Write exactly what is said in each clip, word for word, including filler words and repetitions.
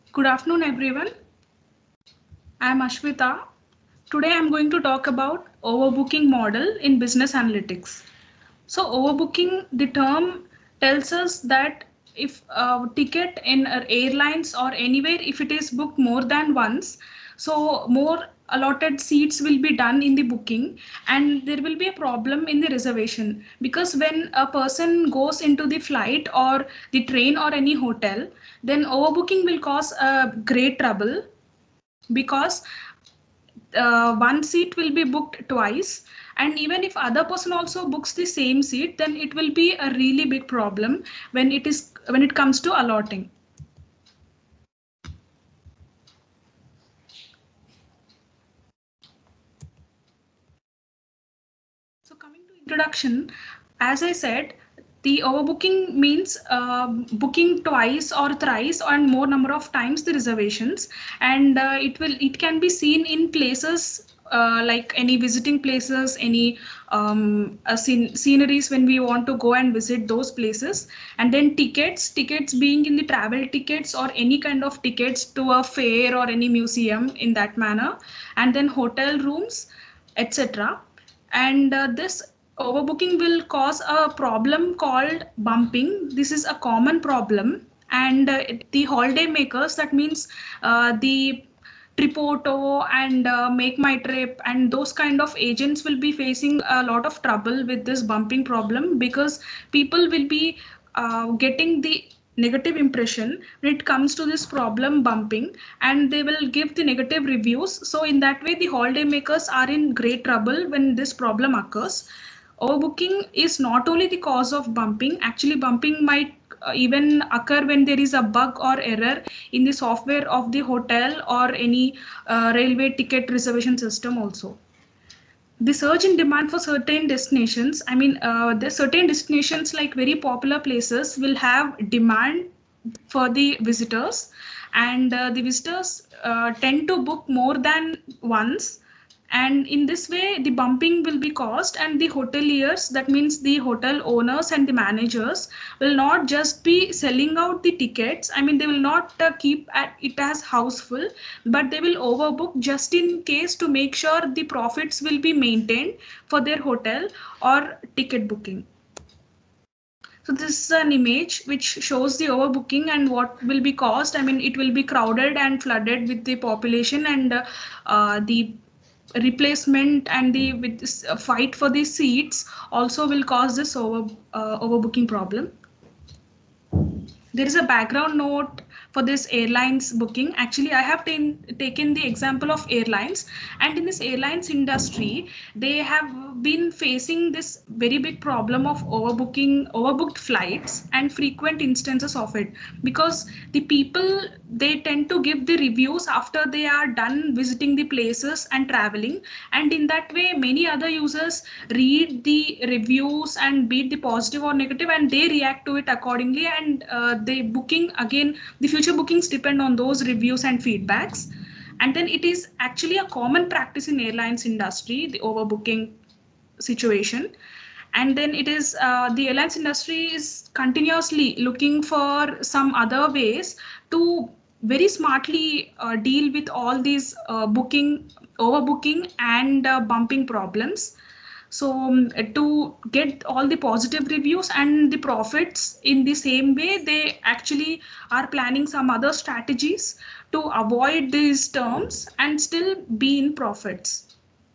Good afternoon, everyone. I am Ashwita. Today I'm going to talk about overbooking model in business analytics. So overbooking, the term tells us that if a ticket in airlines or anywhere, if it is booked more than once, so more allotted seats will be done in the booking and there will be a problem in the reservation, because when a person goes into the flight or the train or any hotel, then overbooking will cause a great trouble, because uh, one seat will be booked twice, and even if other person also books the same seat, then it will be a really big problem when it is when it comes to allotting. So coming to introduction, as I said, the overbooking means uh, booking twice or thrice and more number of times the reservations, and uh, it will it can be seen in places uh, like any visiting places, any um, uh, scen- sceneries when we want to go and visit those places, and then tickets, tickets being in the travel tickets or any kind of tickets to a fair or any museum in that manner, and then hotel rooms, et cetera. And uh, this overbooking will cause a problem called bumping. This is a common problem, and uh, the holiday makers, that means uh, the Tripoto and uh, Make My Trip and those kind of agents will be facing a lot of trouble with this bumping problem, because people will be uh, getting the negative impression when it comes to this problem bumping, and they will give the negative reviews. So in that way the holiday makers are in great trouble when this problem occurs. Overbooking is not only the cause of bumping, actually bumping might uh, even occur when there is a bug or error in the software of the hotel or any uh, railway ticket reservation system also. The surge in demand for certain destinations, I mean uh, the certain destinations like very popular places will have demand for the visitors, and uh, the visitors uh, tend to book more than once, and in this way the bumping will be caused, and the hoteliers, that means the hotel owners and the managers, will not just be selling out the tickets. I mean they will not uh, keep at it as houseful, but they will overbook just in case to make sure the profits will be maintained for their hotel or ticket booking. So this is an image which shows the overbooking and what will be caused. I mean, it will be crowded and flooded with the population, and uh, uh, the replacement and the with this uh, fight for the seats also will cause this over uh, overbooking problem. There is a background note for this airlines booking. Actually I have ten, taken the example of airlines, and in this airlines industry they have been facing this very big problem of overbooking, overbooked flights and frequent instances of it, because the people, they tend to give the reviews after they are done visiting the places and traveling, and in that way many other users read the reviews and be it the positive or negative, and they react to it accordingly, and uh, they booking again, the future bookings depend on those reviews and feedbacks. And then it is actually a common practice in airlines industry, the overbooking situation. And then it is uh, the airlines industry is continuously looking for some other ways to very smartly uh, deal with all these uh, booking, overbooking and uh, bumping problems. So um, to get all the positive reviews and the profits in the same way, they actually are planning some other strategies to avoid these terms and still be in profits.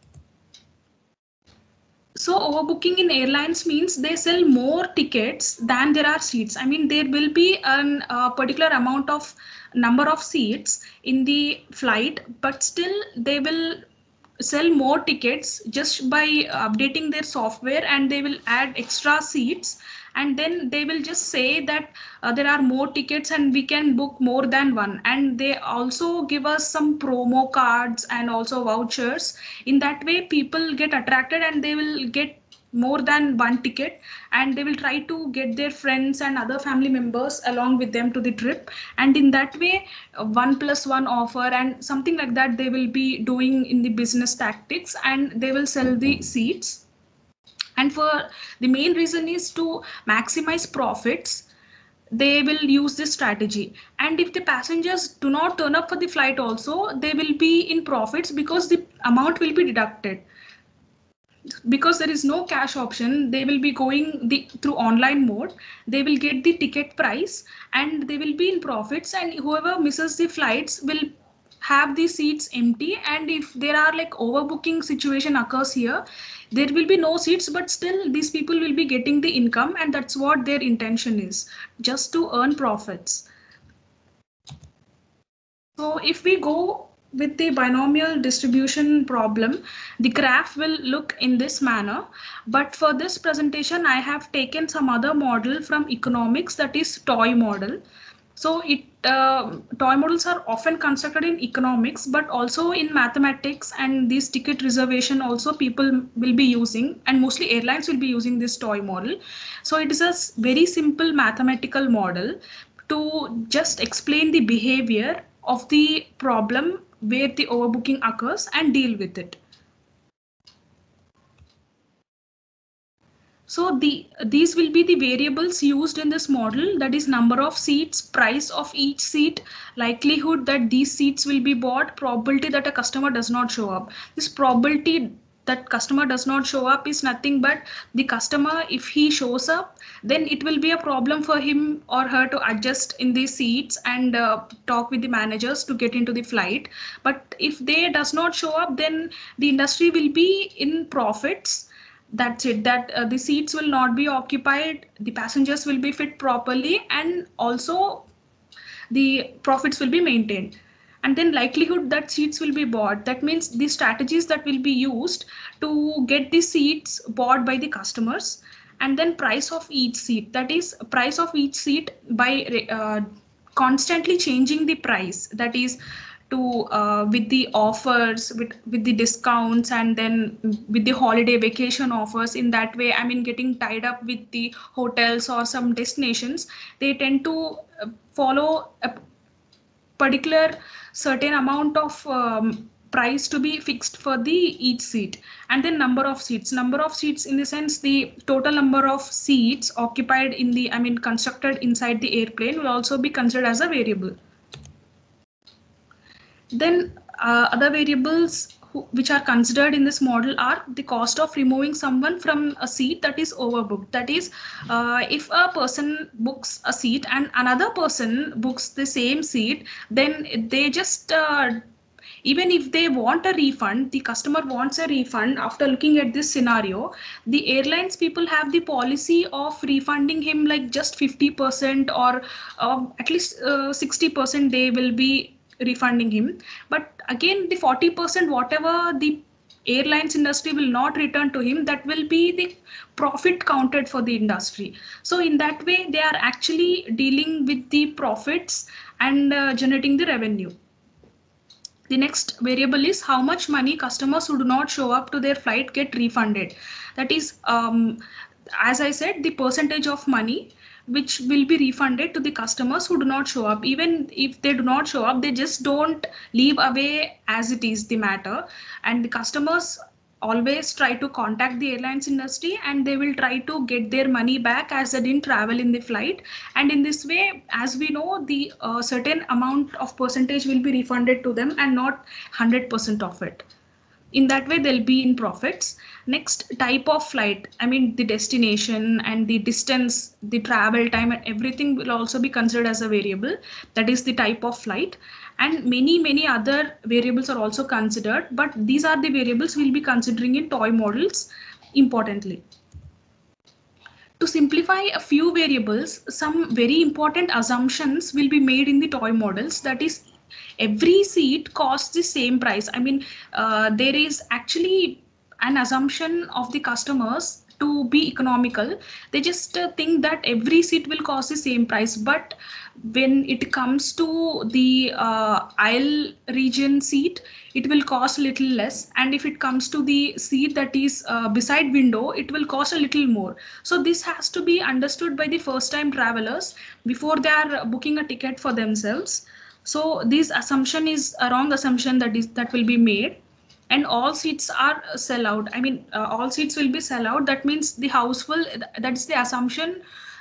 So overbooking in airlines means they sell more tickets than there are seats. I mean, there will be a uh, particular amount of number of seats in the flight, but still they will sell more tickets just by updating their software, and they will add extra seats, and then they will just say that uh, there are more tickets and we can book more than one, and they also give us some promo cards and also vouchers. In that way people get attracted and they will get more than one ticket, and they will try to get their friends and other family members along with them to the trip, and in that way uh, one plus one offer and something like that they will be doing in the business tactics, and they will sell the seats. And for the main reason is to maximize profits, they will use this strategy. And if the passengers do not turn up for the flight also, they will be in profits because the amount will be deducted. Because there is no cash option, they will be going the through online mode. They will get the ticket price and they will be in profits, and whoever misses the flights will have the seats empty. And if there are like overbooking situation occurs here, there will be no seats, but still these people will be getting the income, and that's what their intention is, just to earn profits. So if we go with the binomial distribution problem, the graph will look in this manner. But for this presentation, I have taken some other model from economics, that is toy model. So it uh, toy models are often constructed in economics, but also in mathematics, and this ticket reservation also people will be using, and mostly airlines will be using this toy model. So it is a very simple mathematical model to just explain the behavior of the problem where the overbooking occurs and deal with it. So the these will be the variables used in this model, that is number of seats, price of each seat, likelihood that these seats will be bought, probability that a customer does not show up. This probability that customer does not show up is nothing but the customer, if he shows up, then it will be a problem for him or her to adjust in the seats and uh, talk with the managers to get into the flight. But if they does not show up, then the industry will be in profits. That's it, that uh, the seats will not be occupied, the passengers will be fit properly, and also the profits will be maintained. And then likelihood that seats will be bought, that means the strategies that will be used to get the seats bought by the customers. And then price of each seat, that is price of each seat by uh, constantly changing the price, that is to uh, with the offers, with with the discounts, and then with the holiday vacation offers. In that way, I mean, getting tied up with the hotels or some destinations, they tend to uh, follow a particular certain amount of um, price to be fixed for the each seat. And then number of seats, number of seats in the sense the total number of seats occupied in the, I mean, constructed inside the airplane, will also be considered as a variable. Then uh, other variables who, which are considered in this model are the cost of removing someone from a seat that is overbooked. That is, uh, if a person books a seat and another person books the same seat, then they just uh, even if they want a refund, the customer wants a refund after looking at this scenario, the airlines people have the policy of refunding him like just fifty percent, or uh, at least uh, sixty percent they will be refunding him. But again, the forty percent whatever the airlines industry will not return to him, that will be the profit counted for the industry. So in that way, they are actually dealing with the profits and uh, generating the revenue. The next variable is how much money customers who do not show up to their flight get refunded. That is, um, as I said, the percentage of money which will be refunded to the customers who do not show up. Even if they do not show up, they just don't leave away as it is the matter. And the customers always try to contact the airlines industry, and they will try to get their money back as they didn't travel in the flight. And in this way, as we know, the uh, certain amount of percentage will be refunded to them and not one hundred percent of it. In that way, they'll be in profits. Next, type of flight, I mean, the destination and the distance, the travel time, and everything will also be considered as a variable. That is the type of flight. And many, many other variables are also considered, but these are the variables we'll be considering in toy models importantly. To simplify a few variables, some very important assumptions will be made in the toy models. That is, every seat costs the same price. I mean, uh, there is actually an assumption of the customers to be economical. They just uh, think that every seat will cost the same price. But when it comes to the uh, aisle region seat, it will cost a little less. And if it comes to the seat that is uh, beside window, it will cost a little more. So this has to be understood by the first time travelers before they are booking a ticket for themselves. So this assumption is a wrong assumption that is that will be made. And all seats are sell out. I mean, uh, all seats will be sell out. That means the house full, that is the assumption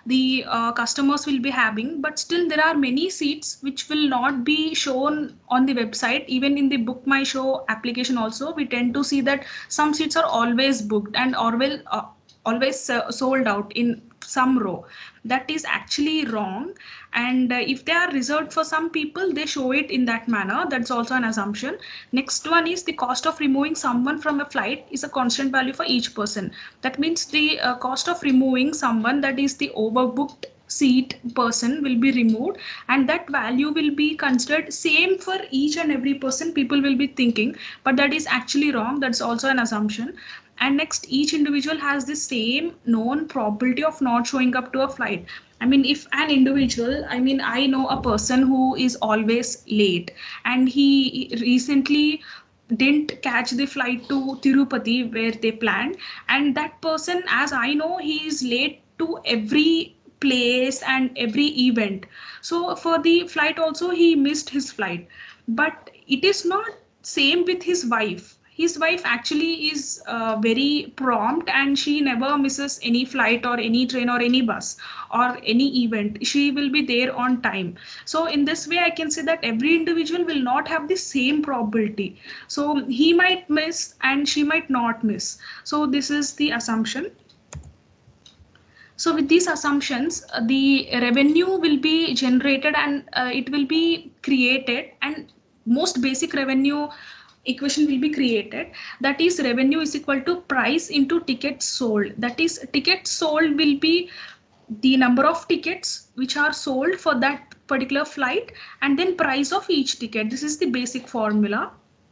the uh, customers will be having, but still there are many seats which will not be shown on the website. Even in the Book My Show application also, we tend to see that some seats are always booked and always uh, always uh, sold out in some row. That is actually wrong, and uh, if they are reserved for some people, they show it in that manner. That's also an assumption. Next one is the cost of removing someone from a flight is a constant value for each person. That means the uh, cost of removing someone, that is the overbooked seat person, will be removed, and that value will be considered same for each and every person, people will be thinking, but that is actually wrong. That's also an assumption. And next, each individual has the same known probability of not showing up to a flight. I mean, if an individual, I mean, I know a person who is always late, and he recently didn't catch the flight to Tirupati where they planned, and that person, as I know, he is late to every place and every event. So for the flight also, he missed his flight. But it is not same with his wife. His wife actually is uh, very prompt, and she never misses any flight or any train or any bus or any event. She will be there on time. So in this way, I can say that every individual will not have the same probability. So he might miss and she might not miss. So this is the assumption. So with these assumptions, uh, the revenue will be generated, and uh, it will be created, and most basic revenue equation will be created. That is, revenue is equal to price into tickets sold. That is, tickets sold will be the number of tickets which are sold for that particular flight, and then price of each ticket. This is the basic formula.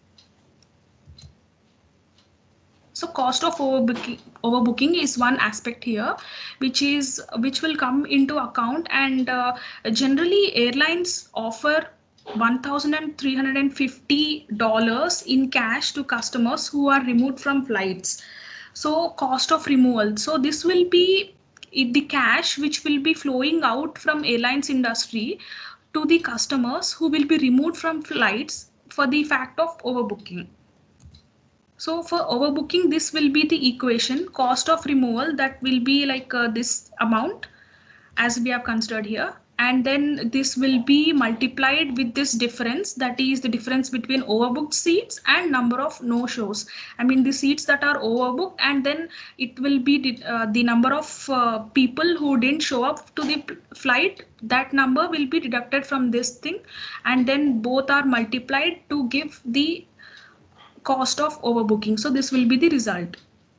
So cost of overbooking, overbooking is one aspect here, which is which will come into account, and uh, generally airlines offer one thousand three hundred fifty dollars in cash to customers who are removed from flights. So cost of removal. So this will be the cash which will be flowing out from airlines industry to the customers who will be removed from flights for the fact of overbooking. So for overbooking, this will be the equation, cost of removal, that will be like uh, this amount as we have considered here. And then this will be multiplied with this difference, that is the difference between overbooked seats and number of no-shows. I mean the seats that are overbooked, and then it will be uh, the number of uh, people who didn't show up to the flight. That number will be deducted from this thing, and then both are multiplied to give the cost of overbooking. So this will be the result.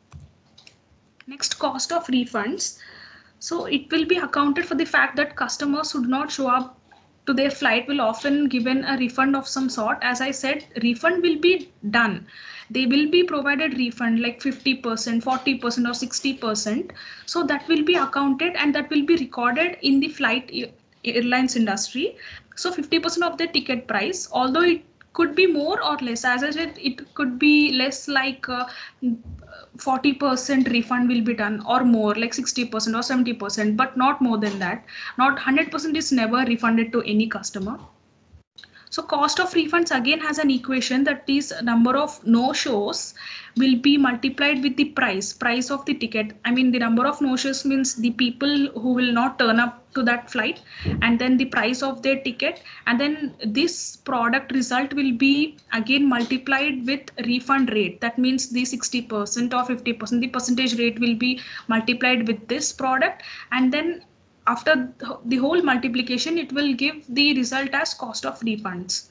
Next, cost of refunds. So it will be accounted for the fact that customers who do not show up to their flight will often given a refund of some sort. As I said, refund will be done. They will be provided refund like fifty percent, forty percent or sixty percent. So that will be accounted, and that will be recorded in the flight airlines industry. So fifty percent of the ticket price, although it could be more or less. As I said, it could be less, like uh, forty percent refund will be done, or more like sixty percent or seventy percent, but not more than that. Not one hundred percent is never refunded to any customer. So cost of refunds again has an equation, that is number of no-shows will be multiplied with the price, price of the ticket. I mean the number of no-shows means the people who will not turn up to that flight, and then the price of their ticket, and then this product result will be again multiplied with refund rate. That means the sixty percent or fifty percent, the percentage rate will be multiplied with this product, and then after the whole multiplication, it will give the result as cost of refunds.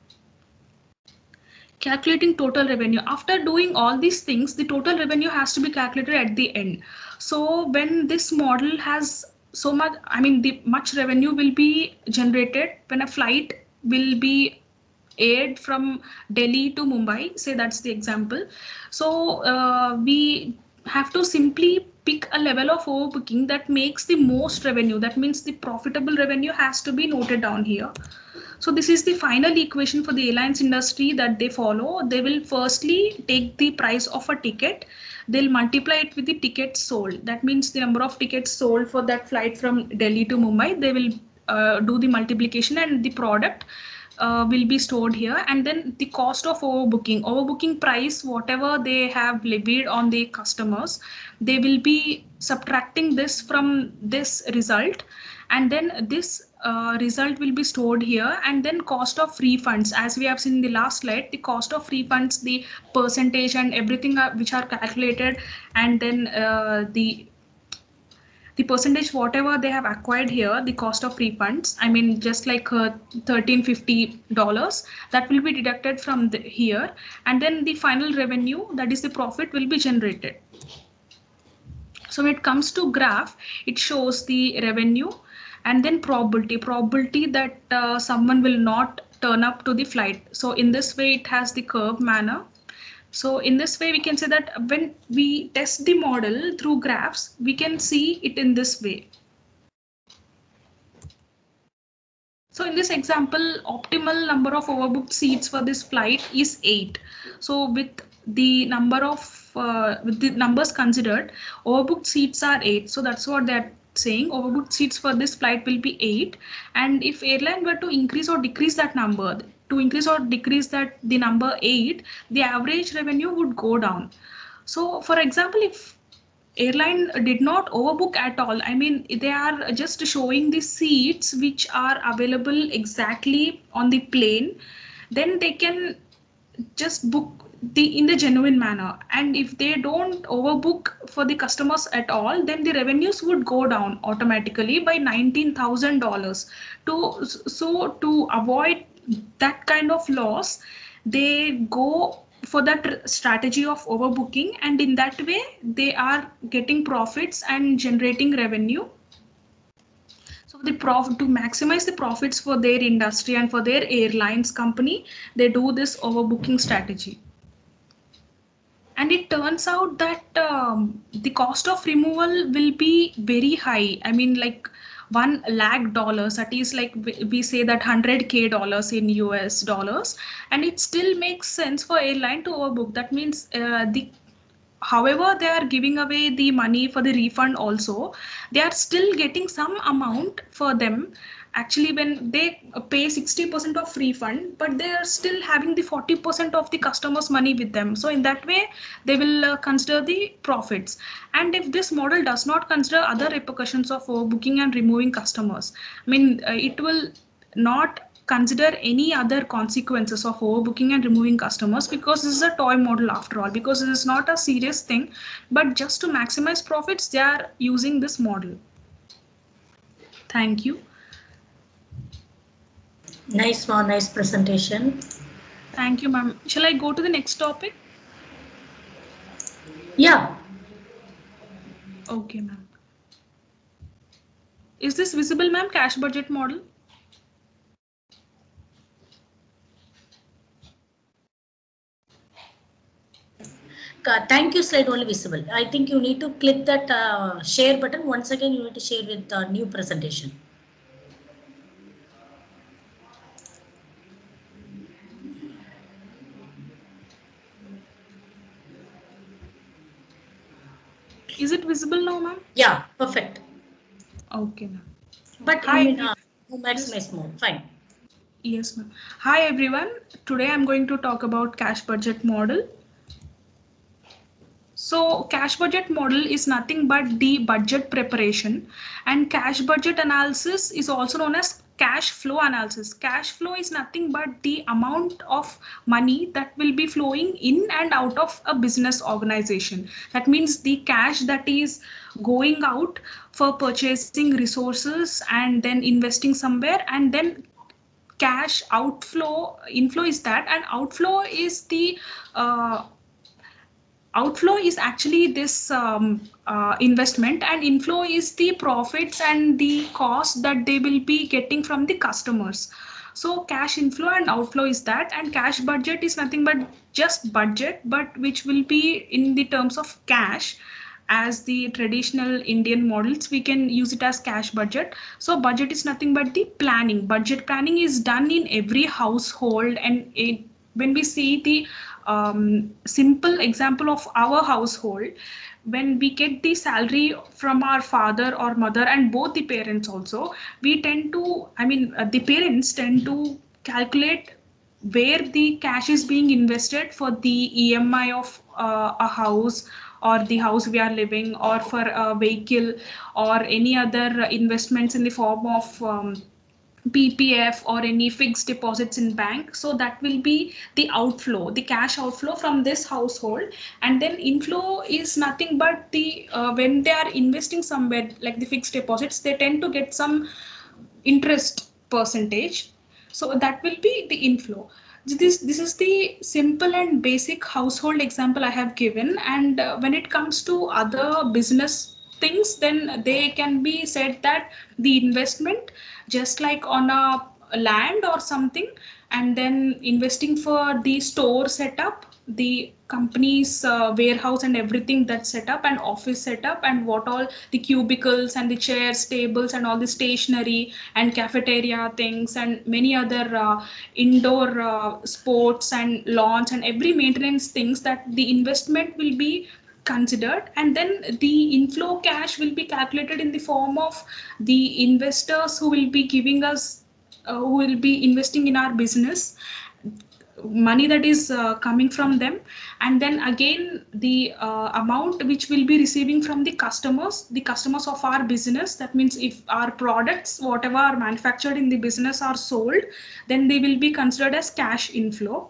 Calculating total revenue. After doing all these things, the total revenue has to be calculated at the end. So when this model has so much, I mean the much revenue will be generated when a flight will be aired from Delhi to Mumbai, say that's the example. So uh, we have to simply pick a level of overbooking that makes the most revenue. That means the profitable revenue has to be noted down here. So this is the final equation for the airlines industry that they follow. They will firstly take the price of a ticket. They'll multiply it with the tickets sold. That means the number of tickets sold for that flight from Delhi to Mumbai. They will uh, do the multiplication, and the product uh, will be stored here, and then the cost of overbooking, overbooking price, whatever they have levied on the customers, they will be subtracting this from this result, and then this uh, result will be stored here, and then cost of refunds, as we have seen in the last slide, the cost of refunds, the percentage and everything are, which are calculated, and then uh, the the percentage whatever they have acquired here, the cost of refunds, I mean just like uh, thirteen fifty dollars, that will be deducted from the, here, and then the final revenue, that is the profit, will be generated. So when it comes to graph, it shows the revenue and then probability, probability that uh, someone will not turn up to the flight. So in this way, it has the curve manner. So in this way, we can say that when we test the model through graphs, we can see it in this way. So in this example, optimal number of overbooked seats for this flight is eight. So with the number of uh, with the numbers considered, overbooked seats are eight. So that's what they're saying. Overbooked seats for this flight will be eight. And if airline were to increase or decrease that number, to increase or decrease that the number eight, the average revenue would go down. So for example, if airline did not overbook at all, I mean they are just showing the seats which are available exactly on the plane, then they can just book the in the genuine manner, and if they don't overbook for the customers at all, then the revenues would go down automatically by nineteen thousand dollars. To so to avoid that kind of loss, they go for that strategy of overbooking, and in that way they are getting profits and generating revenue. So the profit, to maximize the profits for their industry and for their airlines company, they do this overbooking strategy. And it turns out that um, the cost of removal will be very high. I mean, like one lakh dollars, that is like we say that one hundred K dollars in U S dollars, and it still makes sense for airline to overbook. That means uh, the however they are giving away the money for the refund also, they are still getting some amount for them. Actually, when they pay sixty percent of refund, but they are still having the forty percent of the customers money with them. So in that way, they will uh, consider the profits. And if this model does not consider other repercussions of overbooking and removing customers, I mean, uh, it will not consider any other consequences of overbooking and removing customers, because this is a toy model after all, because this is not a serious thing, but just to maximize profits, they are using this model. Thank you. Nice, ma, nice presentation. Thank you, ma'am. Shall I go to the next topic? Yeah. Okay, ma'am. Is this visible, ma'am? Cash budget model? Thank you slide only visible. I think you need to click that uh, share button. Once again, you need to share with the new presentation. Is it visible now, ma'am? Yeah, perfect. Okay, ma'am. But Hi, you mean, uh, maximize more. Fine. Yes, ma'am. Hi, everyone. Today I'm going to talk about cash budget model. So cash budget model is nothing but the budget preparation, and cash budget analysis is also known as cash flow analysis. Cash flow is nothing but the amount of money that will be flowing in and out of a business organization. That means the cash that is going out for purchasing resources and then investing somewhere, and then cash outflow, inflow is that, and outflow is the uh, outflow is actually this um, uh, investment, and inflow is the profits and the cost that they will be getting from the customers. So cash inflow and outflow is that, and cash budget is nothing but just budget, but which will be in the terms of cash. As the traditional Indian models, we can use it as cash budget. So budget is nothing but the planning. Budget planning is done in every household, and it, when we see the um, simple example of our household, when we get the salary from our father or mother, and both the parents also, we tend to, I mean, uh, the parents tend to calculate where the cash is being invested for the E M I of uh, a house, or the house we are living, or for a vehicle, or any other investments in the form of um, P P F or any fixed deposits in bank. So that will be the outflow, the cash outflow from this household. And then inflow is nothing but the uh, when they are investing somewhere like the fixed deposits, they tend to get some interest percentage. So that will be the inflow. This this is the simple and basic household example I have given. And uh, when it comes to other business things, then they can be said that the investment, just like on a land or something, and then investing for the store setup, the company's uh, warehouse and everything that's set up, and office setup, and what all the cubicles and the chairs, tables, and all the stationery and cafeteria things, and many other uh, indoor uh, sports and lawns and every maintenance things, that the investment will be considered. And then the inflow cash will be calculated in the form of the investors who will be giving us uh, who will be investing in our business, money that is uh, coming from them. And then again the uh, amount which will be receiving from the customers, the customers of our business. That means if our products, whatever are manufactured in the business, are sold, then they will be considered as cash inflow.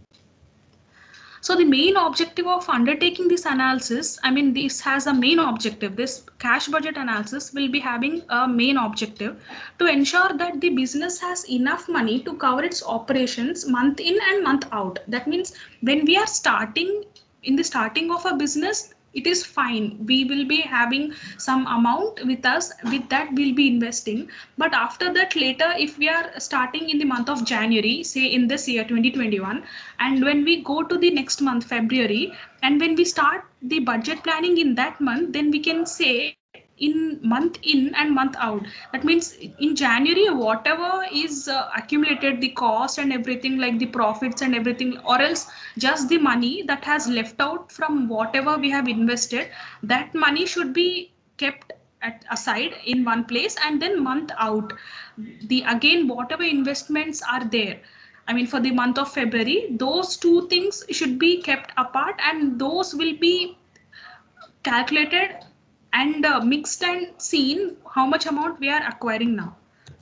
So the main objective of undertaking this analysis, I mean, this has a main objective. This cash budget analysis will be having a main objective to ensure that the business has enough money to cover its operations month in and month out. That means when we are starting, in the starting of a business, it is fine. We will be having some amount with us, with that we'll be investing. But after that, later, if we are starting in the month of January, say in this year twenty twenty-one, and when we go to the next month, February, and when we start the budget planning in that month, then we can say in month in and month out. That means in January, whatever is uh, accumulated, the cost and everything, like the profits and everything, or else just the money that has left out from whatever we have invested, that money should be kept at aside in one place. And then month out, the again whatever investments are there, I mean for the month of February, those two things should be kept apart, and those will be calculated and uh, mixed and seen how much amount we are acquiring now.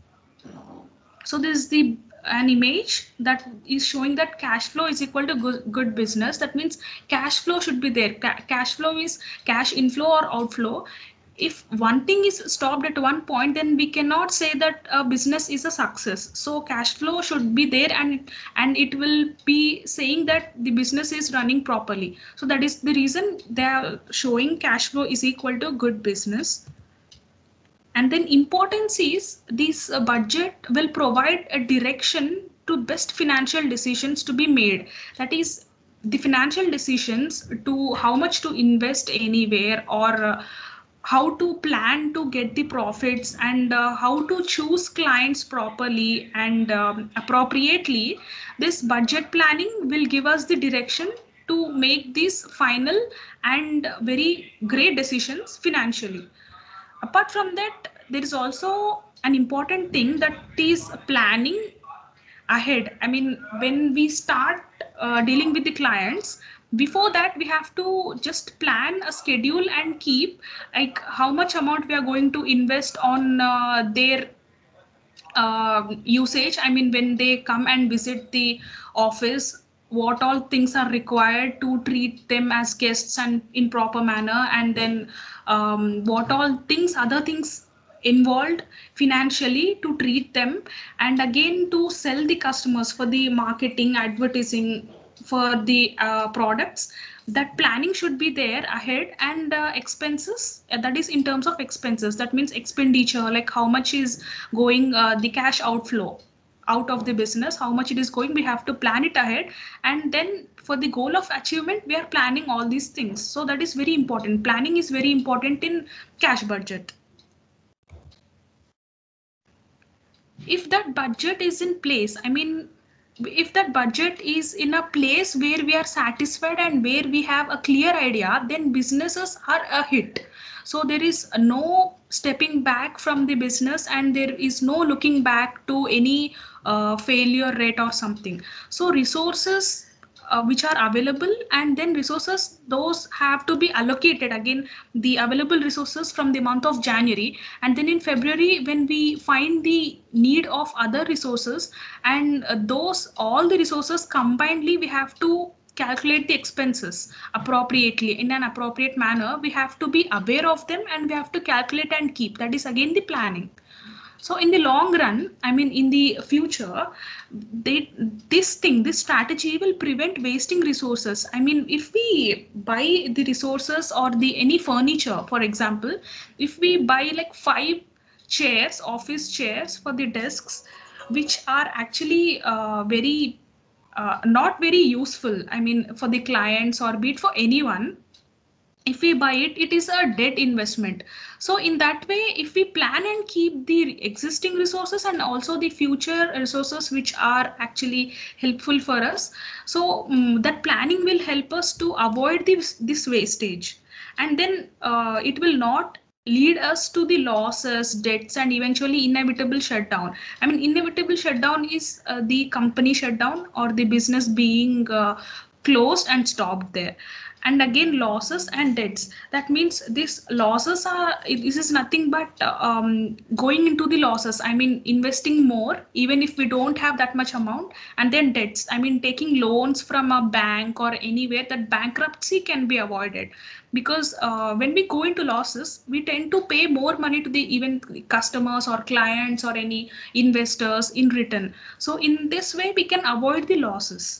So this is the an image that is showing that cash flow is equal to good, good business. That means cash flow should be there. Ca cash flow is cash inflow or outflow. If one thing is stopped at one point, then we cannot say that a business is a success. So cash flow should be there, and and it will be saying that the business is running properly. So that is the reason they are showing cash flow is equal to good business. And then importance is this uh, budget will provide a direction to best financial decisions to be made. That is the financial decisions to how much to invest anywhere, or uh, how to plan to get the profits, and uh, how to choose clients properly and um, appropriately. This budget planning will give us the direction to make these final and very great decisions financially. Apart from that, there is also an important thing, that is planning ahead. I mean, when we start uh, dealing with the clients, before that we have to just plan a schedule and keep like how much amount we are going to invest on uh, their uh, usage. I mean, when they come and visit the office, what all things are required to treat them as guests and in proper manner, and then um, what all things, other things involved financially to treat them, and again to sell the customers for the marketing, advertising for the uh, products. That planning should be there ahead. And uh, expenses, uh, that is in terms of expenses, that means expenditure, like how much is going, uh, the cash outflow out of the business, how much it is going, we have to plan it ahead. And then for the goal of achievement, we are planning all these things. So that is very important. Planning is very important in cash budget. If that budget is in place, I mean, if that budget is in a place where we are satisfied and where we have a clear idea, then businesses are a hit. So there is no stepping back from the business, and there is no looking back to any uh, failure rate or something. So resources uh, which are available, and then resources those have to be allocated again, the available resources from the month of January, and then in February when we find the need of other resources, and uh, those all the resources combinedly we have to calculate the expenses appropriately in an appropriate manner. We have to be aware of them, and we have to calculate and keep. That is again the planning. So in the long run, I mean in the future, they, this thing, this strategy will prevent wasting resources. I mean, if we buy the resources or the any furniture, for example, if we buy like five chairs, office chairs for the desks, which are actually uh, very uh, not very useful, I mean for the clients or be it for anyone, if we buy it, it is a dead investment. So in that way, if we plan and keep the existing resources and also the future resources which are actually helpful for us, so um, that planning will help us to avoid this this wastage, and then uh, it will not lead us to the losses, debts, and eventually inevitable shutdown. I mean, inevitable shutdown is uh, the company shutdown or the business being uh, closed and stopped there. And again, losses and debts, that means these losses are, this is nothing but um, going into the losses, I mean investing more even if we don't have that much amount. And then debts, I mean taking loans from a bank or anywhere, that bankruptcy can be avoided, because uh, when we go into losses, we tend to pay more money to the even customers or clients or any investors in return. So in this way we can avoid the losses.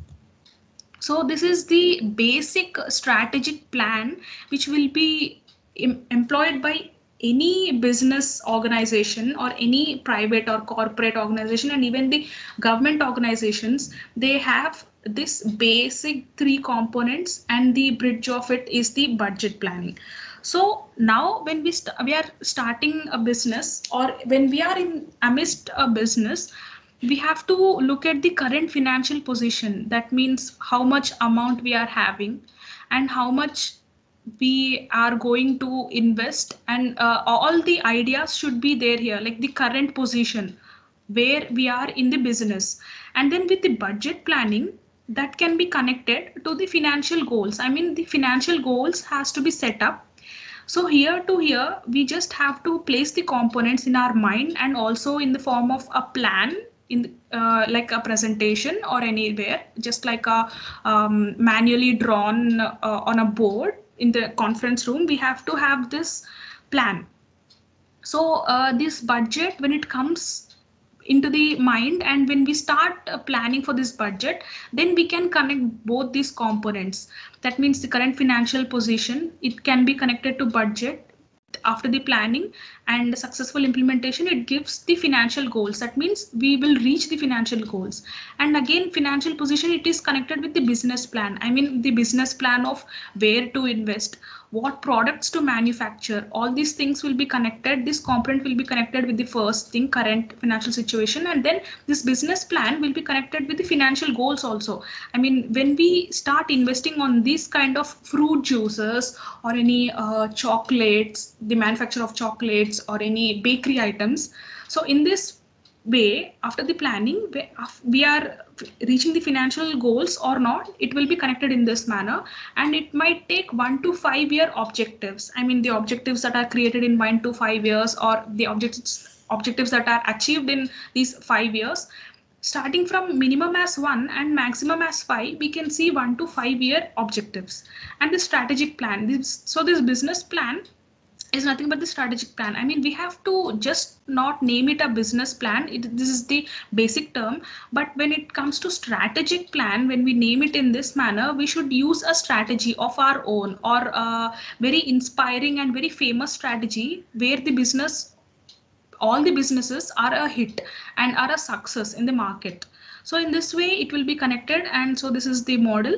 So this is the basic strategic plan which will be em- employed by any business organization or any private or corporate organization, and even the government organizations. They have this basic three components, and the bridge of it is the budget planning. So now when we, st- we are starting a business, or when we are in amidst a business, we have to look at the current financial position. That means how much amount we are having and how much we are going to invest, and uh, all the ideas should be there here, like the current position where we are in the business. And then with the budget planning, that can be connected to the financial goals. I mean the financial goals has to be set up. So here to here, we just have to place the components in our mind, and also in the form of a plan, in uh, like a presentation or anywhere, just like a um, manually drawn uh, on a board in the conference room. We have to have this plan. So uh, this budget, when it comes into the mind, and when we start uh, planning for this budget, then we can connect both these components. That means the current financial position, it can be connected to budget. After the planning and successful implementation, it gives the financial goals. That means we will reach the financial goals. And again, financial position, it is connected with the business plan. I mean the business plan of where to invest, what products to manufacture, all these things will be connected. This component will be connected with the first thing, current financial situation, and then this business plan will be connected with the financial goals also. I mean when we start investing on these kind of fruit juices or any uh, chocolates, the manufacture of chocolates or any bakery items, so in this way, after the planning, we are reaching the financial goals or not, it will be connected in this manner. And it might take one to five year objectives. I mean the objectives that are created in one to five years, or the objectives objectives that are achieved in these five years. Starting from minimum as one and maximum as five, we can see one to five year objectives. And the strategic plan, this, so this business plan is nothing but the strategic plan. I mean we have to just not name it a business plan, it, this is the basic term. But when it comes to strategic plan, when we name it in this manner, we should use a strategy of our own, or a very inspiring and very famous strategy where the business, all the businesses are a hit and are a success in the market. So in this way it will be connected. And so this is the model.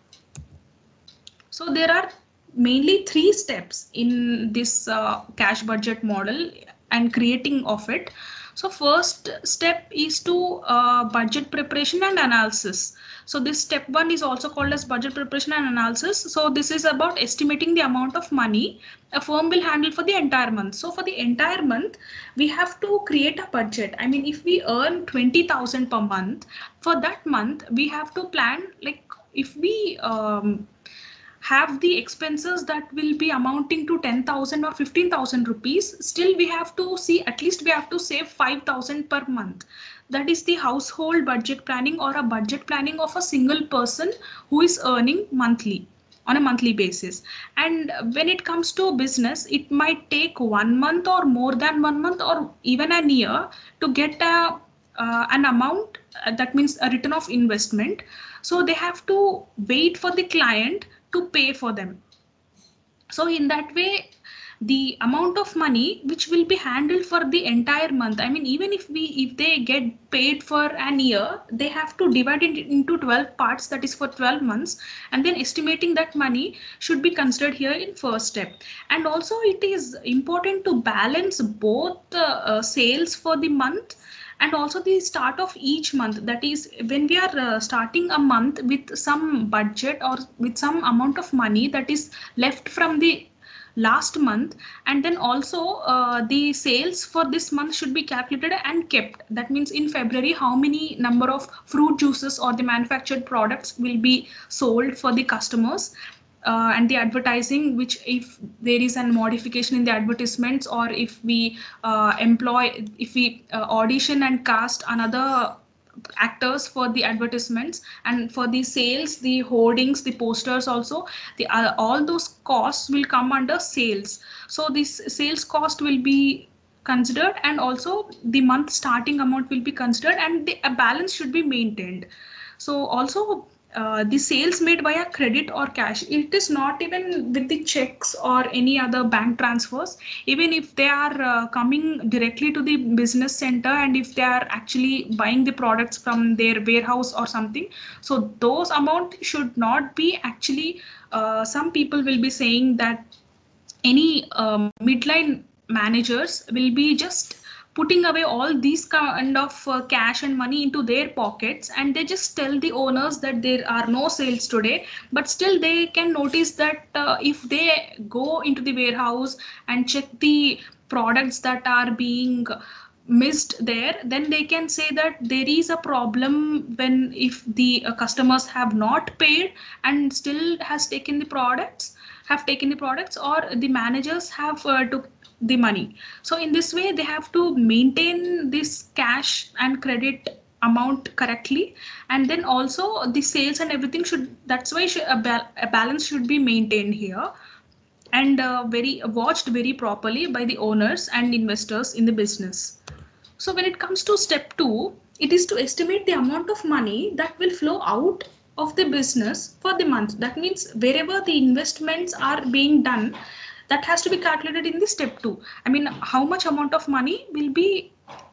So there are mainly three steps in this uh, cash budget model and creating of it. So first step is to uh, budget preparation and analysis. So this step one is also called as budget preparation and analysis. So this is about estimating the amount of money a firm will handle for the entire month. So for the entire month, we have to create a budget. I mean, if we earn twenty thousand per month, for that month, we have to plan, like if we um, have the expenses that will be amounting to ten thousand or fifteen thousand rupees, still we have to see, at least we have to save five thousand per month. That is the household budget planning or a budget planning of a single person who is earning monthly on a monthly basis. And when it comes to business, it might take one month or more than one month or even a year to get a uh, an amount, uh, that means a return of investment. So they have to wait for the client to pay for them. So in that way, the amount of money which will be handled for the entire month, I mean, even if we if they get paid for an year, they have to divide it into twelve parts, that is for twelve months, and then estimating that money should be considered here in first step. And also it is important to balance both the uh, sales for the month and also the start of each month. That is, when we are uh, starting a month with some budget or with some amount of money that is left from the last month, and then also uh, the sales for this month should be calculated and kept. That means in February, how many number of fruit juices or the manufactured products will be sold for the customers. Uh, and the advertising, which if there is a modification in the advertisements, or if we uh, employ, if we uh, audition and cast another actors for the advertisements, and for the sales, the hoardings, the posters also, the uh, all those costs will come under sales. So this sales cost will be considered, and also the month starting amount will be considered, and the a balance should be maintained. So also uh, the sales made via credit or cash, it is not even with the checks or any other bank transfers. Even if they are uh, coming directly to the business center, and if they are actually buying the products from their warehouse or something, so those amount should not be actually, uh, some people will be saying that any um, midline managers will be just putting away all these kind of uh, cash and money into their pockets, and they just tell the owners that there are no sales today. But still they can notice that uh, if they go into the warehouse and check the products that are being missed there, then they can say that there is a problem when if the uh, customers have not paid and still has taken the products have taken the products, or the managers have uh, took the money. So in this way, they have to maintain this cash and credit amount correctly, and then also the sales and everything should, that's why should, a, ba a balance should be maintained here, and uh, very watched very properly by the owners and investors in the business. So when it comes to step two, it is to estimate the amount of money that will flow out of the business for the month. That means wherever the investments are being done, that has to be calculated in the step two. I mean, how much amount of money will be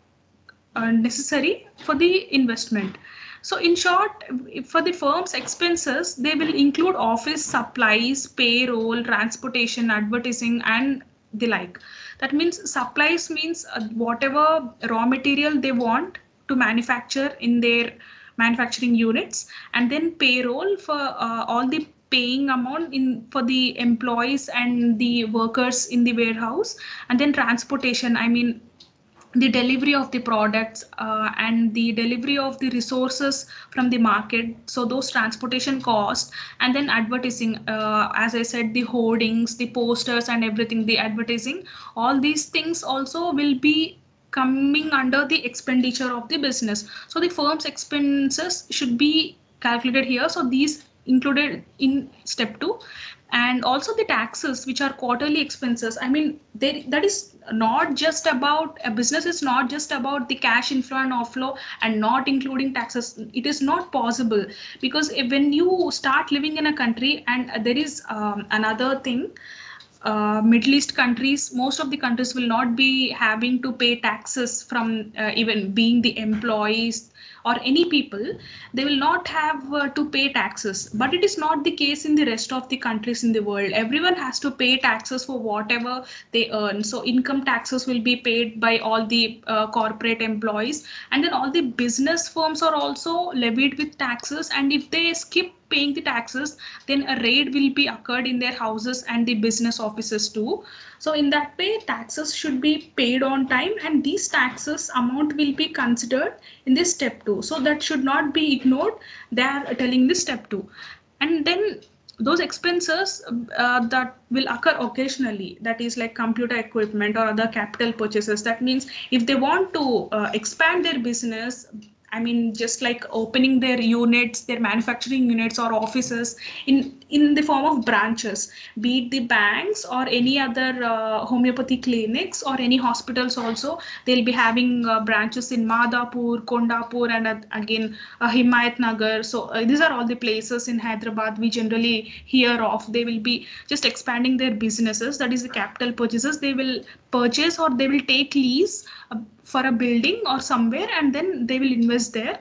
uh, necessary for the investment. So in short, for the firm's expenses, they will include office supplies, payroll, transportation, advertising, and the like. That means supplies means uh, whatever raw material they want to manufacture in their manufacturing units, and then payroll for uh, all the paying amount in for the employees and the workers in the warehouse, and then transportation, I mean the delivery of the products uh, and the delivery of the resources from the market, so those transportation costs, and then advertising, uh, as I said, the hoardings, the posters and everything, the advertising, all these things also will be coming under the expenditure of the business. So the firm's expenses should be calculated here, so these included in step two. And also the taxes, which are quarterly expenses. I mean, they, that is not just about a business, is not just about the cash inflow and outflow and not including taxes. It is not possible, because when you start living in a country, and there is um, another thing, uh, Middle East countries, most of the countries will not be having to pay taxes from uh, even being the employees or any people, they will not have uh, to pay taxes. But it is not the case in the rest of the countries in the world. Everyone has to pay taxes for whatever they earn. So income taxes will be paid by all the uh, corporate employees, and then all the business firms are also levied with taxes. And if they skip paying the taxes, then a raid will be occurred in their houses and the business offices too. So in that way, taxes should be paid on time, and these taxes amount will be considered in this step two. So that should not be ignored. They are telling this step two. And then those expenses uh, that will occur occasionally, that is like computer equipment or other capital purchases. That means if they want to uh, expand their business, I mean, just like opening their units, their manufacturing units or offices in, in the form of branches, be it the banks or any other uh, homeopathy clinics or any hospitals also. They'll be having uh, branches in Madhapur, Kondapur, and uh, again uh, Himayat Nagar. So uh, these are all the places in Hyderabad we generally hear of. They will be just expanding their businesses. That is the capital purchases. They will purchase or they will take lease uh, for a building or somewhere, and then they will invest there.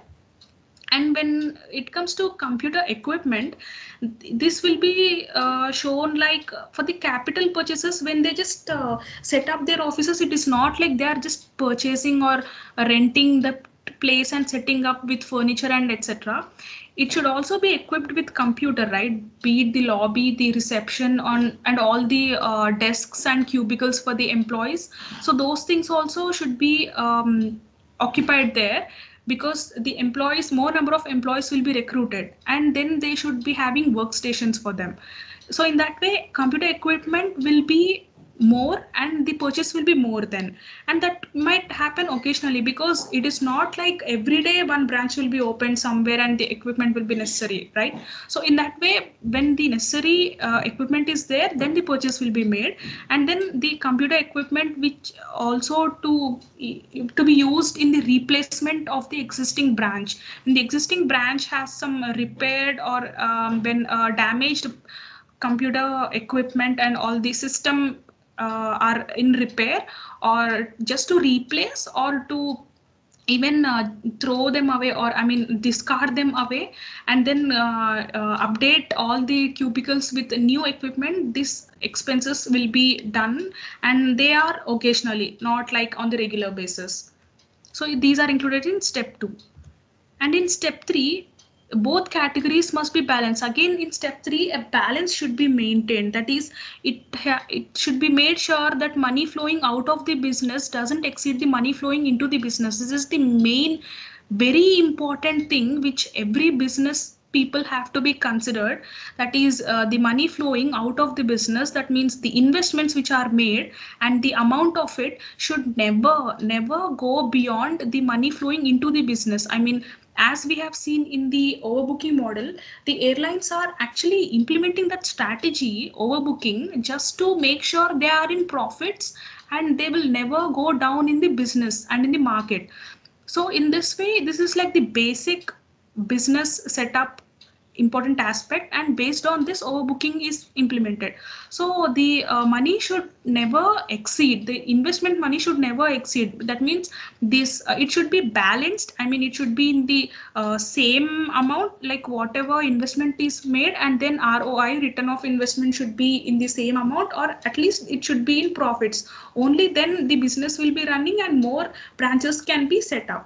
And when it comes to computer equipment, this will be uh, shown like for the capital purchases. When they just uh, set up their offices, it is not like they are just purchasing or renting the place and setting up with furniture and etc. It should also be equipped with computer, right? Be it the lobby, the reception on, and all the uh, desks and cubicles for the employees. So those things also should be um, occupied there, because the employees, more number of employees will be recruited, and then they should be having workstations for them. So in that way, computer equipment will be more and the purchase will be more then. And that might happen occasionally, because it is not like every day one branch will be opened somewhere and the equipment will be necessary, right? So in that way, when the necessary uh, equipment is there, then the purchase will be made. And then the computer equipment which also to to be used in the replacement of the existing branch. When the existing branch has some repaired or um, when uh, damaged computer equipment and all the system uh, are in repair, or just to replace or to even uh, throw them away, or I mean discard them away, and then uh, uh, update all the cubicles with new equipment, these expenses will be done, and they are occasionally, not like on the regular basis. So these are included in step two. And in step three, both categories must be balanced. Again, in step three, a balance should be maintained. That is, it it should be made sure that money flowing out of the business doesn't exceed the money flowing into the business. This is the main, very important thing which every business people have to be considered. That is uh, the money flowing out of the business. That means the investments which are made, and the amount of it should never never go beyond the money flowing into the business. I mean, as we have seen in the overbooking model, the airlines are actually implementing that strategy, overbooking, just to make sure they are in profits and they will never go down in the business and in the market. So in this way, this is like the basic business setup important aspect, and based on this, overbooking is implemented. So the uh, money should never exceed, the investment money should never exceed. That means this uh, it should be balanced. I mean, it should be in the uh, same amount, like whatever investment is made, and then R O I, return of investment, should be in the same amount, or at least it should be in profits. Only then the business will be running and more branches can be set up.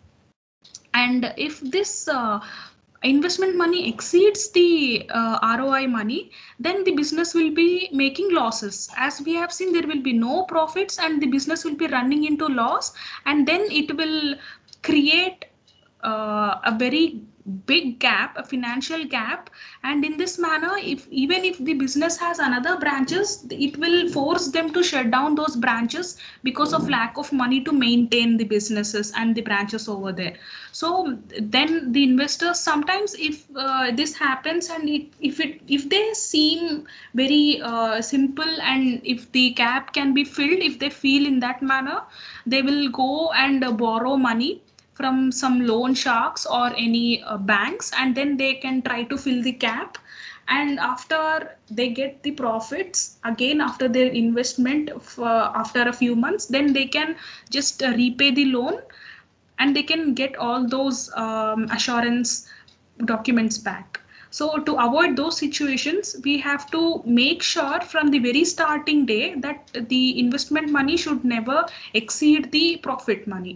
And if this uh, investment money exceeds the uh, R O I money, then the business will be making losses. As we have seen, there will be no profits and the business will be running into loss, and then it will create uh, a very big gap, a financial gap. And in this manner, if even if the business has another branches, it will force them to shut down those branches because of lack of money to maintain the businesses and the branches over there. So then the investors, sometimes if uh, this happens, and it, if it if they seem very uh, simple, and if the gap can be filled, if they feel in that manner, they will go and uh, borrow money from some loan sharks or any uh, banks, and then they can try to fill the gap. And after they get the profits, again after their investment for, after a few months, then they can just uh, repay the loan. and they can get all those um, assurance documents back. So to avoid those situations, we have to make sure from the very starting day that the investment money should never exceed the profit money.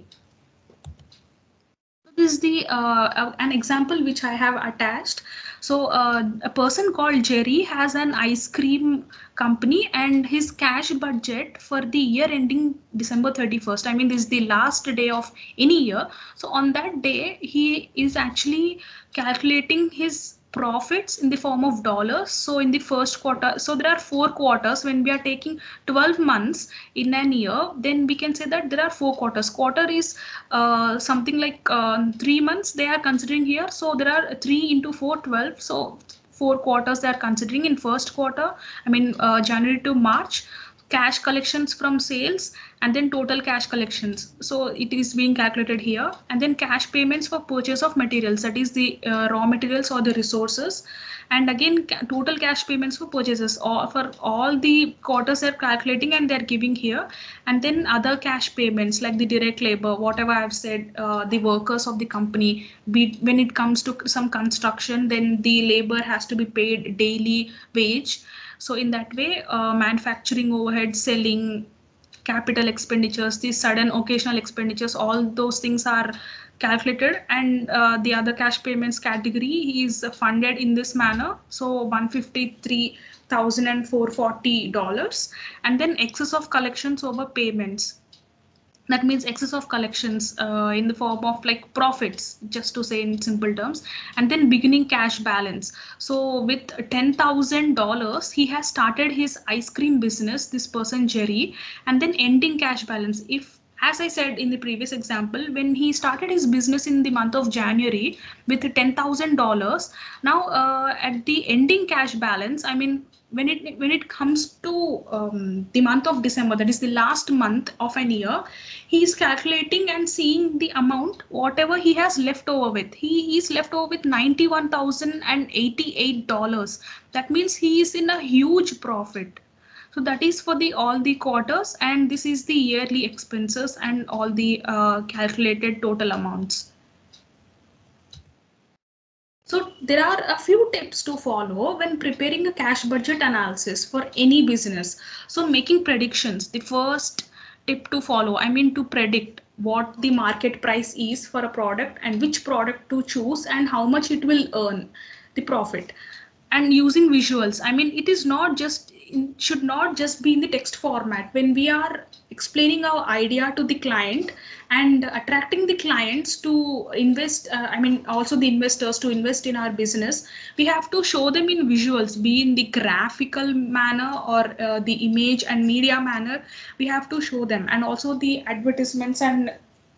This is the uh, an example which I have attached. So uh, a person called Jerry has an ice cream company, and his cash budget for the year ending December thirty-first, I mean this is the last day of any year. So on that day he is actually calculating his profits in the form of dollars. So in the first quarter, so there are four quarters. When we are taking twelve months in an year, then we can say that there are four quarters. Quarter is uh, something like uh, three months they are considering here. So there are three into four, twelve. So four quarters they are considering. In first quarter, I mean uh, January to March, cash collections from sales, and then total cash collections. So it is being calculated here. And then cash payments for purchase of materials, that is the uh, raw materials or the resources. And again ca total cash payments for purchases, or for all the quarters they're calculating and they're giving here. And then other cash payments like the direct labor, whatever I've said, uh, the workers of the company. Be when it comes to some construction, then the labor has to be paid daily wage. So in that way, uh, manufacturing overhead, selling, capital expenditures, these sudden occasional expenditures, all those things are calculated. And uh, the other cash payments category is funded in this manner. So one hundred fifty-three thousand four hundred forty dollars. And then excess of collections over payments, that means excess of collections uh, in the form of like profits, just to say in simple terms. And then beginning cash balance. So with ten thousand dollars he has started his ice cream business, this person Jerry. And then ending cash balance, if, as I said in the previous example, when he started his business in the month of January with ten thousand dollars, now uh, at the ending cash balance, I mean when it when it comes to um, the month of December, that is the last month of an year, he is calculating and seeing the amount whatever he has left over with. He is left over with ninety-one thousand eighty-eight dollars. That means he is in a huge profit. So that is for the all the quarters, and this is the yearly expenses and all the uh, calculated total amounts. So there are a few tips to follow when preparing a cash budget analysis for any business. So making predictions, the first tip to follow, I mean to predict what the market price is for a product and which product to choose and how much it will earn the profit. And using visuals, I mean it is not just, it should not just be in the text format. When we are explaining our idea to the client and attracting the clients to invest, uh, I mean also the investors to invest in our business, we have to show them in visuals, be in the graphical manner or uh, the image and media manner. We have to show them. And also the advertisements and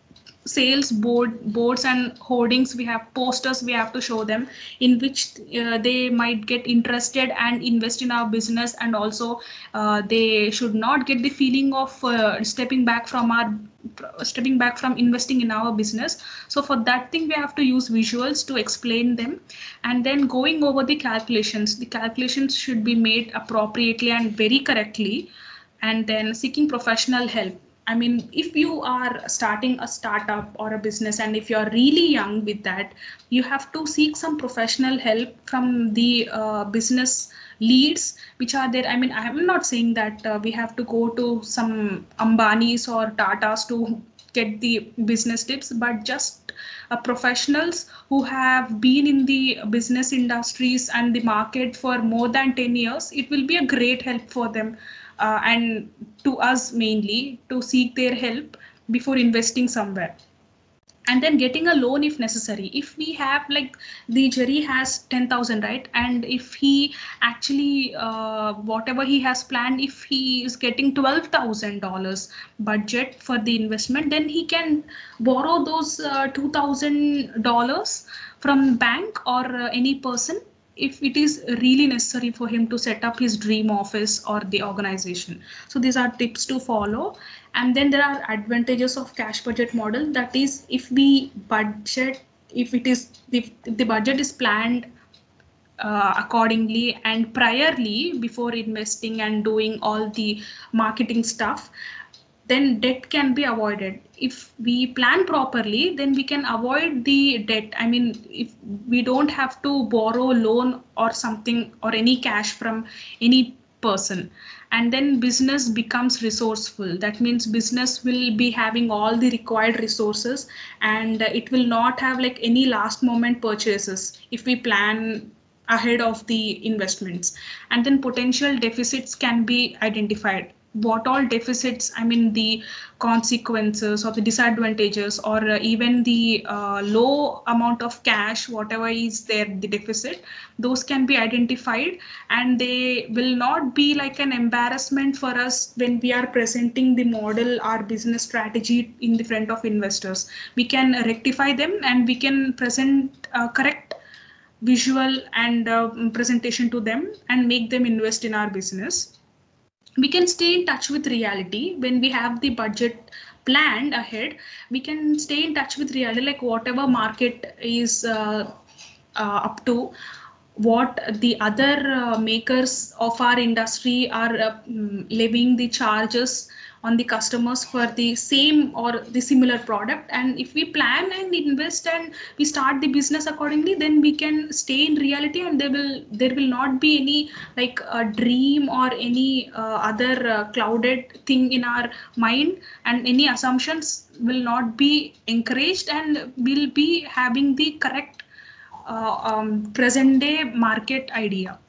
sales board boards and hoardings, we have posters, we have to show them, in which uh, they might get interested and invest in our business. And also uh, they should not get the feeling of uh, stepping back from our stepping back from investing in our business. So for that thing we have to use visuals to explain them. And then going over the calculations, the calculations should be made appropriately and very correctly. And then seeking professional help. I mean, if you are starting a startup or a business, and if you're really young with that, you have to seek some professional help from the uh, business leads which are there. I mean, I am not saying that uh, we have to go to some Ambanis or Tatas to get the business tips, but just uh, professionals who have been in the business industries and the market for more than ten years, it will be a great help for them. Uh, and to us mainly, to seek their help before investing somewhere. And then getting a loan if necessary. If we have, like the Jerry has ten thousand, right? And if he actually, uh, whatever he has planned, if he is getting twelve thousand dollars budget for the investment, then he can borrow those uh, two thousand dollars from bank or uh, any person, if it is really necessary for him to set up his dream office or the organization. So these are tips to follow. And then there are advantages of cash budget model. That is, if we budget, if it is, if the budget is planned uh, accordingly and priorly before investing and doing all the marketing stuff, then debt can be avoided. If we plan properly, then we can avoid the debt. I mean, if we don't have to borrow loan or something or any cash from any person, and then business becomes resourceful. That means business will be having all the required resources, and it will not have like any last moment purchases if we plan ahead of the investments. And then potential deficits can be identified. What all deficits, I mean the consequences or the disadvantages, or uh, even the uh, low amount of cash, whatever is there, the deficit, those can be identified, and they will not be like an embarrassment for us when we are presenting the model, our business strategy in the front of investors. We can rectify them, and we can present uh, correct visual and uh, presentation to them and make them invest in our business. We can stay in touch with reality when we have the budget planned ahead. We can stay in touch with reality, like whatever market is uh, uh, up to, what the other uh, makers of our industry are uh, levying the charges on the customers for the same or the similar product. And if we plan and invest and we start the business accordingly, then we can stay in reality, and there will there will not be any like a dream or any uh, other uh, clouded thing in our mind, and any assumptions will not be encouraged, and we'll be having the correct uh, um, present day market idea.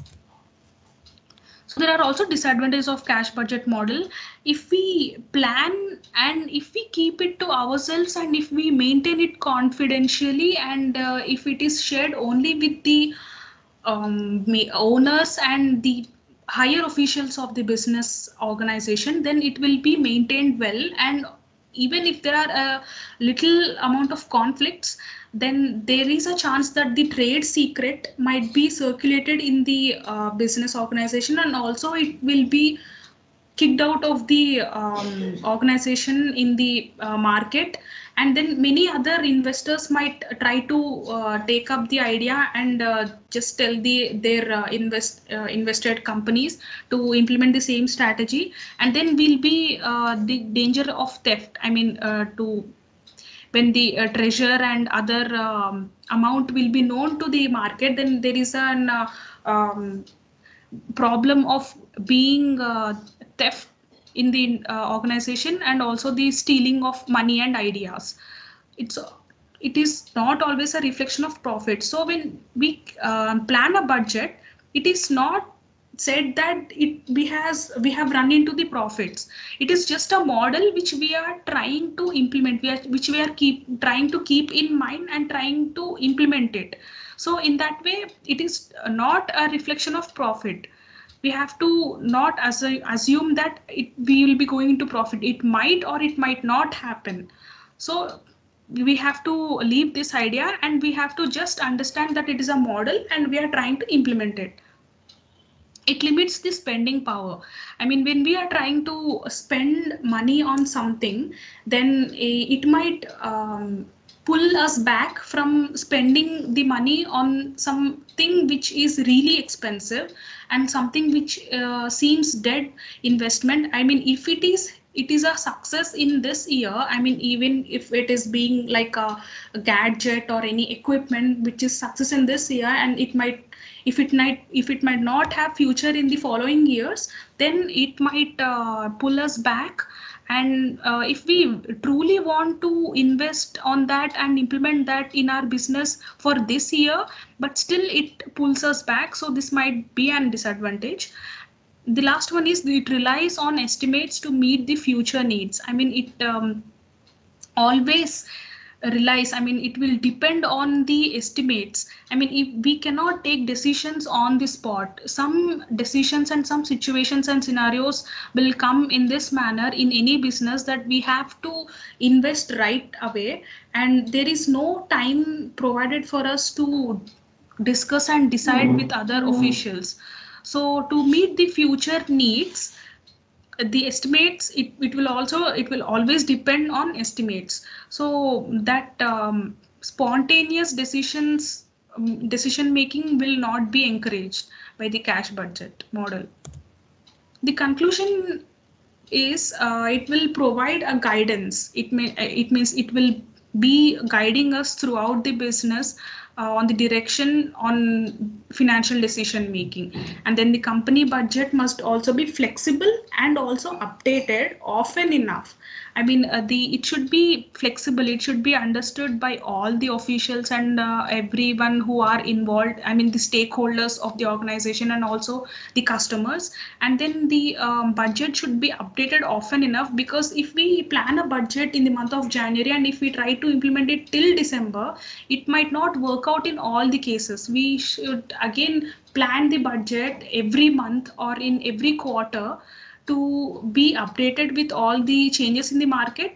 So there are also disadvantages of cash budget model. If we plan and if we keep it to ourselves, and if we maintain it confidentially, and uh, if it is shared only with the um, owners and the higher officials of the business organization, then it will be maintained well. And even if there are a little amount of conflicts, then there is a chance that the trade secret might be circulated in the uh, business organization, and also it will be kicked out of the um, organization in the uh, market. And then many other investors might try to uh, take up the idea and uh, just tell the their uh, invest uh, invested companies to implement the same strategy, and then will be uh, the danger of theft. I mean uh, to when the uh, treasure and other um, amount will be known to the market, then there is an uh, um, problem of being uh, theft in the uh, organization, and also the stealing of money and ideas. It's it is not always a reflection of profit. So when we uh, plan a budget, it is not said that it we has we have run into the profits. It is just a model which we are trying to implement, we are, which we are keep trying to keep in mind and trying to implement it. So in that way, it is not a reflection of profit. We have to not as a, assume that it we will be going into profit. It might or it might not happen. So we have to leave this idea, and we have to just understand that it is a model and we are trying to implement it. It limits the spending power. I mean, when we are trying to spend money on something, then it might um, pull us back from spending the money on something which is really expensive and something which uh, seems dead investment. I mean, if it is it is a success in this year, I mean, even if it is being like a, a gadget or any equipment which is success in this year, and it might if it might if it might not have future in the following years, then it might uh, pull us back. And uh, if we truly want to invest on that and implement that in our business for this year, but still it pulls us back, so this might be an disadvantage. The last one is it relies on estimates to meet the future needs. I mean, it um, always relies, I mean, it will depend on the estimates. I mean, if we cannot take decisions on the spot, some decisions and some situations and scenarios will come in this manner in any business, that we have to invest right away, and there is no time provided for us to discuss and decide with other officials. So to meet the future needs, the estimates, it, it will also it will always depend on estimates, so that um, spontaneous decisions um, decision making will not be encouraged by the cash budget model. The conclusion is uh, it will provide a guidance. It may it means it will be guiding us throughout the business uh, on the direction on financial decision making. And then the company budget must also be flexible and also updated often enough. I mean, uh, the it should be flexible. It should be understood by all the officials and uh, everyone who are involved. I mean, the stakeholders of the organization and also the customers. And then the um, budget should be updated often enough, because if we plan a budget in the month of January and if we try to implement it till December, it might not work out in all the cases. We should again plan the budget every month or in every quarter to be updated with all the changes in the market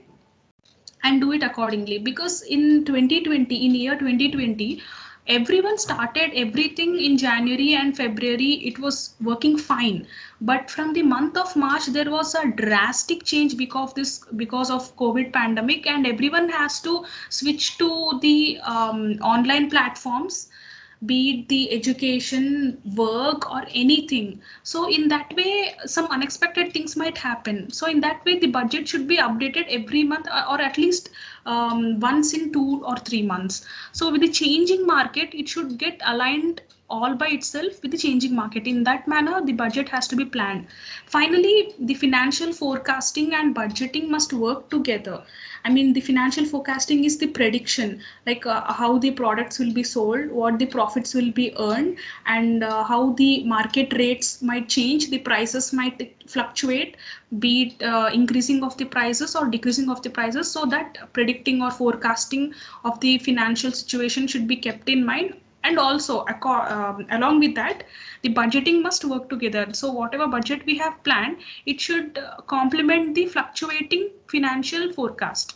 and do it accordingly. Because in twenty twenty, in year twenty twenty, everyone started everything in January and February. It was working fine, but from the month of March there was a drastic change because of this, because of COVID pandemic, and everyone has to switch to the um, online platforms, be it the education, work, or anything. So in that way, some unexpected things might happen. So in that way, the budget should be updated every month, or at least um, once in two or three months. So with the changing market, it should get aligned all by itself with the changing market. In that manner, the budget has to be planned. Finally, the financial forecasting and budgeting must work together. I mean, the financial forecasting is the prediction, like uh, how the products will be sold, what the profits will be earned, and uh, how the market rates might change, the prices might fluctuate, be it uh, increasing of the prices or decreasing of the prices. So that predicting or forecasting of the financial situation should be kept in mind. And also, um, along with that, the budgeting must work together. So whatever budget we have planned, it should uh, complement the fluctuating financial forecast.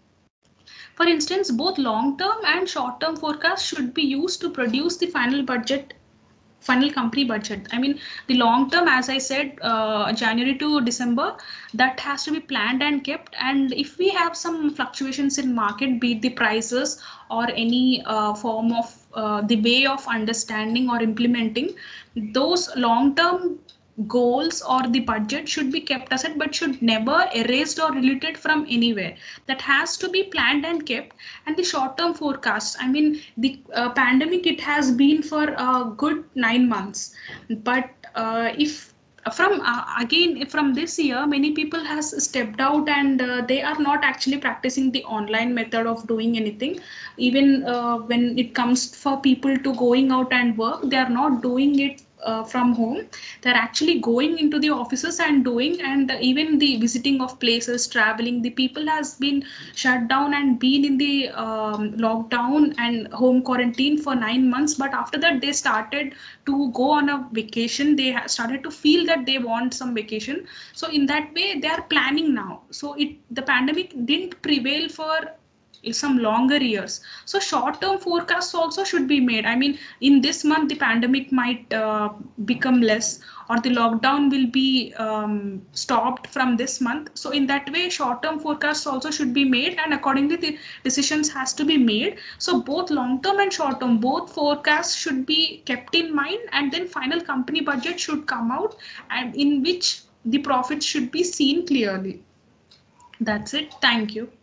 For instance, both long-term and short-term forecasts should be used to produce the final budget, final company budget. I mean, the long term, as I said, uh, January to December, that has to be planned and kept. And if we have some fluctuations in market, be it the prices or any uh, form of uh, the way of understanding or implementing, those long term goals or the budget should be kept aside, but should never erased or deleted from anywhere. That has to be planned and kept. And the short term forecast, I mean, the uh, pandemic, it has been for a good nine months, but uh, if from uh, again from this year, many people has stepped out, and uh, they are not actually practicing the online method of doing anything. Even uh, when it comes for people to going out and work, they are not doing it uh, from home. They're actually going into the offices and doing, and even the visiting of places, traveling, the people has been shut down and been in the um, lockdown and home quarantine for nine months. But after that, they started to go on a vacation. They started to feel that they want some vacation. So in that way, they are planning now. So it the pandemic didn't prevail for some longer years. So short term forecasts also should be made. I mean, in this month the pandemic might uh, become less, or the lockdown will be um, stopped from this month. So in that way, short term forecasts also should be made, and accordingly the decisions has to be made. So both long term and short term, both forecasts should be kept in mind, and then final company budget should come out, and in which the profits should be seen clearly. That's it. Thank you.